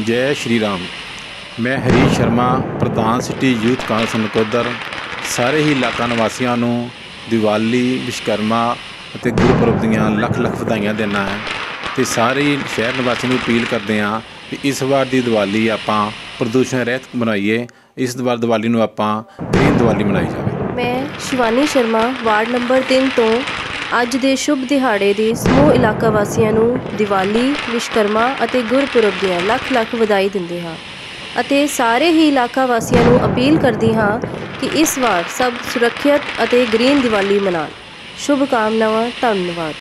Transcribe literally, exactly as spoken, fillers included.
जय श्री राम। मैं हरीश शर्मा, प्रधान सिटी यूथ कांग्रेस नकोदर, सारे ही इलाका निवासियों ਨੂੰ ਦੀਵਾਲੀ, ਵਿਸ਼ਕਰਮਾ ਅਤੇ ਗੁਰਪੁਰਬ ਦੀਆਂ ਲੱਖ ਲੱਖ ਵਧਾਈਆਂ ਦਿੰਦਾ ਹੈ ਅਤੇ ਸਾਰੇ ਹੀ ਸ਼ਹਿਰ ਨਿਵਾਸੀਆਂ ਨੂੰ ਅਪੀਲ ਕਰਦੇ ਹਾਂ ਕਿ ਇਸ ਵਾਰ ਦੀ ਦੀਵਾਲੀ ਆਪਾਂ ਪ੍ਰਦੂਸ਼ਣ ਰਹਿਤ ਮਨਾਈਏ। ਇਸ ਵਾਰ ਦੀਵਾਲੀ ਨੂੰ ਆਪਾਂ ਗ੍ਰੀਨ ਦੀਵਾਲੀ ਮਨਾਈ ਜਾਵੇ। ਮੈਂ ਸ਼ਿਵਾਨੀ ਸ਼ਰਮਾ, ਵਾਰਡ ਨੰਬਰ ਤਿੰਨ ਤੋਂ ਅੱਜ ਦੇ ਸ਼ੁਭ ਦਿਹਾੜੇ ਦੀ ਸਮੂਹ ਇਲਾਕਾ ਵਾਸੀਆਂ ਨੂੰ ਦੀਵਾਲੀ, ਵਿਸ਼ਕਰਮਾ ਅਤੇ ਗੁਰਪੁਰਬ ਦੀਆਂ ਲੱਖ ਲੱਖ ਵਧਾਈ ਦਿੰਦੇ ਹਾਂ ਅਤੇ ਸਾਰੇ ਹੀ ਇਲਾਕਾ ਵਾਸੀਆਂ ਨੂੰ ਅਪੀਲ ਕਰਦੀ ਹਾਂ ਕਿ ਇਸ ਵਾਰ ਸਭ ਸੁਰੱਖਿਅਤ ਅਤੇ ਗ੍ਰੀਨ ਦੀਵਾਲੀ ਮਨਾਉਣ। ਸ਼ੁਭ ਕਾਮਨਾਵਾਂ। ਧੰਨਵਾਦ।